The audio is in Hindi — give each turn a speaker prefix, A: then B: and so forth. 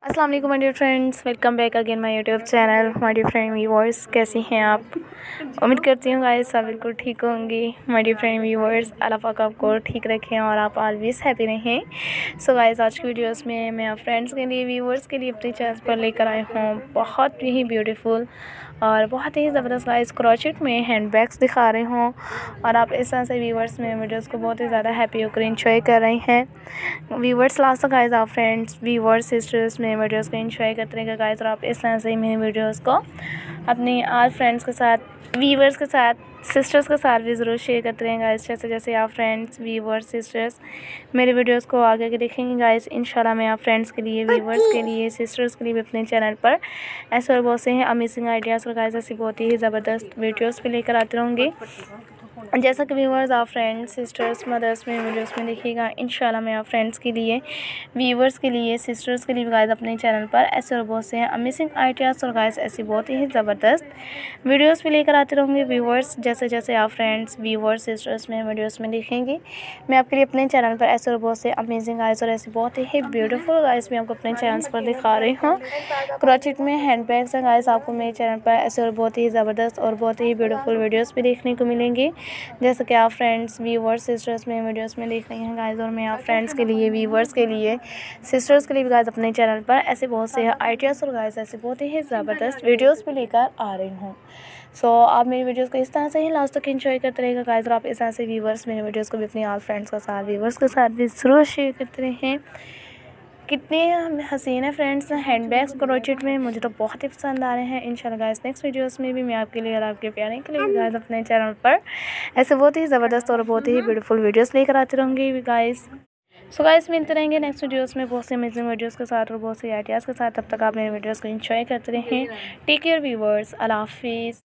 A: अस्सलाम वालेकुम my dear friends, welcome back again my YouTube channel. My dear friend viewers, कैसी हैं आप? उम्मीद करती हूँ गाइस सब बिल्कुल ठीक होंगी। माय डियर फ्रेंड व्यूअर्स, अल्लाह पाक आपको ठीक रखें और आप ऑलवेज हैप्पी रहें। सो गाइस, आज की वीडियोस में मैं आप फ्रेंड्स के लिए, व्यूअर्स के लिए अपने चैनल पर लेकर आई हूँ बहुत ही ब्यूटीफुल और बहुत ही ज़बरदस्त गाइस क्रोचेट में हैंड बैग्स दिखा रही हूँ। और आप इस तरह से व्यूअर्स में वीडियोस को बहुत ही ज़्यादा हैप्पी होकर एंजॉय कर रहे हैं। व्यूअर्स लास्ट तक गाइस आप फ्रेंड्स, व्यूअर्स, सिस्टर्स में वीडियोस को एंजॉय करते रहेंगे गाइस। और आप इस तरह से मेरे वीडियोस को अपने ऑल फ्रेंड्स के साथ, व्यूअर्स के साथ, सिस्टर्स के साथ भी ज़रूर शेयर करते रहेंगे गाइस। जैसे जैसे आप फ्रेंड्स, व्यूअर्स, सिस्टर्स मेरे वीडियोस को आगे के देखेंगे गाइस, इंशाल्लाह मैं आप फ्रेंड्स के लिए, व्यूअर्स के लिए, सिस्टर्स के लिए भी अपने चैनल पर ऐसे और बहुत से हैं अमेजिंग आइडियाज़ और गाइस ऐसी बहुत ही ज़बरदस्त वीडियोस भी लेकर आते रहूँगी। जैसा कि व्यूअर्स आप फ्रेंड्स, सिस्टर्स, मदर्स में वीडियोस में देखिएगा, इंशाल्लाह मैं आप फ्रेंड्स के लिए, व्यूअर्स के लिए, सिस्टर्स के लिए भी गाइस अपने चैनल पर ऐसे और बहुत से हैं अमेजिंग आइडियाज़ और गाइस ऐसी बहुत ही ज़बरदस्त वीडियोस भी लेकर आते रहूँगी। व्यूअर्स जैसे जैसे आप फ्रेंड्स, व्यूअर्स, सिस्टर्स में वीडियोस में देखेंगे, मैं आपके लिए अपने चैनल पर ऐसे और बहुत से अमेजिंग गाइस और ऐसी बहुत ही ब्यूटीफुल गाइस मैं आपको अपने चैनल पर दिखा रही हूँ। क्रोचेट में हैंड बैग्स हैं गाइस, आपको मेरे चैनल पर ऐसे और बहुत ही ज़बरदस्त और बहुत ही ब्यूटीफुल वीडियोस भी देखने को मिलेंगी। जैसे कि आप फ्रेंड्स, व्यूअर्स, सिस्टर्स में वीडियोस में देख रही हैं गाइस। और मैं आप फ्रेंड्स के लिए, व्यूअर्स के लिए, सिस्टर्स के लिए भी गाइस अपने चैनल पर ऐसे बहुत से आइडियाज़ और गाइस ऐसे बहुत ही ज़बरदस्त वीडियोस भी लेकर आ रही हूँ। सो आप मेरी वीडियोस को इस तरह से ही लास्ट तक एंजॉय करते रहेगा गाइस। और आप इस तरह से व्यूअर्स मेरे वीडियोस को भी अपने ऑल फ्रेंड्स के साथ, व्यूअर्स के साथ भी ज़रूर शेयर करते रहें। कितने हसीन है फ्रेंड्स हैंड बैग्स क्रोचेट में, मुझे तो बहुत ही पसंद आ रहे हैं। इंशाल्लाह गाइस नेक्स्ट वीडियोस में भी मैं आपके लिए और आपके प्यारे के लिए गाइस अपने चैनल पर ऐसे बहुत ही ज़बरदस्त और बहुत ही ब्यूटीफुल वीडियोस लेकर आते रहूँगी गाइस। सो गाइस मिलते रहेंगे नेक्स्ट वीडियोस में बहुत से अमेजिंग वीडियोस के साथ और बहुत से आइडियाज़ के साथ। तब तक आप मेरे वीडियोस को एंजॉय करते रहें। टेक केयर व्यूअर्स, अल्लाह हाफिज़।